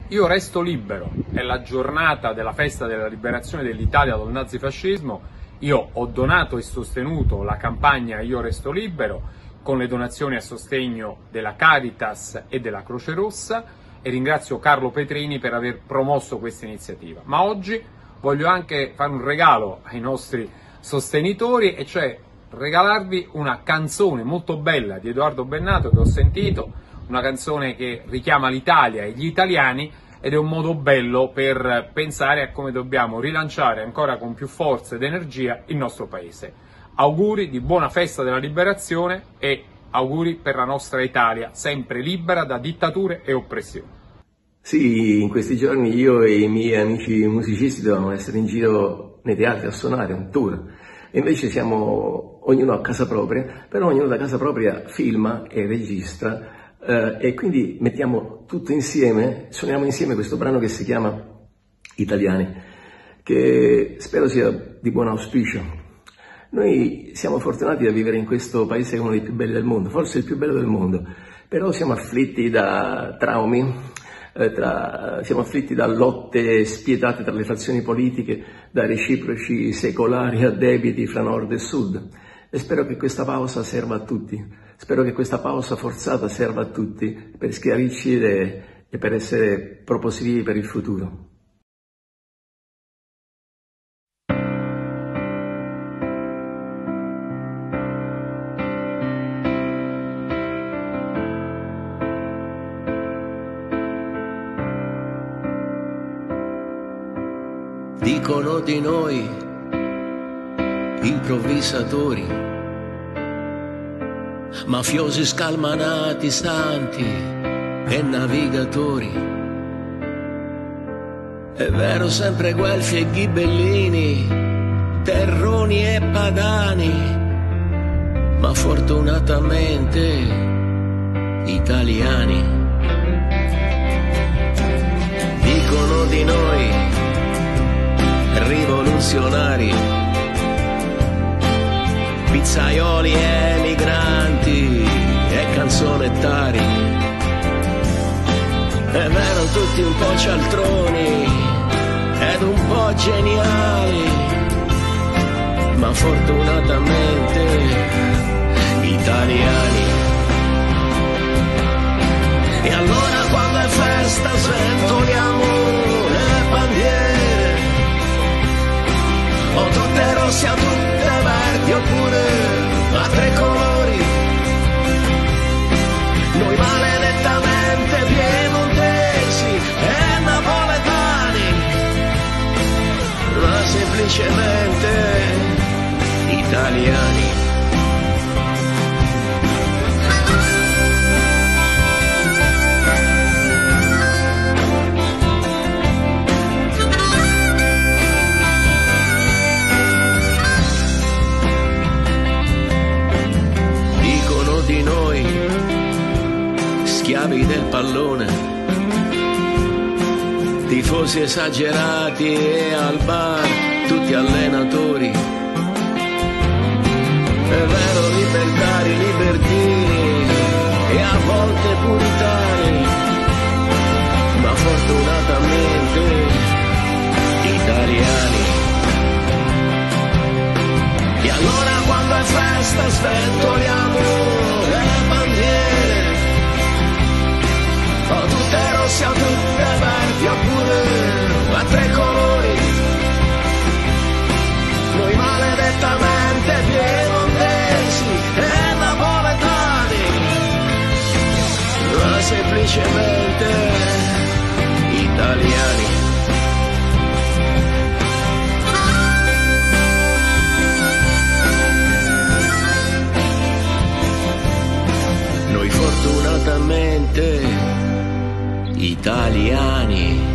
Io resto libero, è la giornata della festa della liberazione dell'Italia dal nazifascismo. Io ho donato e sostenuto la campagna Io resto libero con le donazioni a sostegno della Caritas e della Croce Rossa e ringrazio Carlo Petrini per aver promosso questa iniziativa. Ma oggi voglio anche fare un regalo ai nostri sostenitori, e cioè regalarvi una canzone molto bella di Edoardo Bennato che ho sentito, una canzone che richiama l'Italia e gli italiani ed è un modo bello per pensare a come dobbiamo rilanciare ancora con più forza ed energia il nostro paese. Auguri di buona festa della liberazione e auguri per la nostra Italia, sempre libera da dittature e oppressioni. Sì, in questi giorni io e i miei amici musicisti dovevamo essere in giro nei teatri a suonare, un tour. E invece siamo ognuno a casa propria, però ognuno da casa propria filma e registra. E quindi mettiamo tutto insieme, suoniamo insieme questo brano che si chiama Italiani, che spero sia di buon auspicio. Noi siamo fortunati da vivere in questo paese che è uno dei più belli del mondo, forse il più bello del mondo, però siamo afflitti da traumi, siamo afflitti da lotte spietate tra le fazioni politiche, da reciproci secolari addebiti fra nord e sud. E spero che questa pausa serva a tutti, spero che questa pausa forzata serva a tutti per schiarirci e per essere propositivi per il futuro. Dicono di noi improvvisatori, mafiosi scalmanati, santi e navigatori. È vero, sempre guelfi e ghibellini, terroni e pagani, ma fortunatamente italiani. Dicono di noi rivoluzionari, pizzaioli e migranti e canzonettari. È vero, tutti un po' cialtroni ed un po' geniali, ma fortunatamente italiani. E allora quando è festa sventoliamo le bandiere, o tutte rosse o tutte verdi oppure a tre colori. Noi maledettamente piemontesi e napoletani, ma semplicemente italiani. Di noi, schiavi del pallone, tifosi esagerati e al bar tutti allenatori. È vero, libertari, libertini e a volte puritani, ma fortunatamente italiani. E allora quando è festa sventoliamo le bandiere, o tutte rosse o tutte verdi oppure a tre colori. Noi maledettamente piemontesi e napoletani, ma semplicemente italiani. Noi fortunatamente italiani.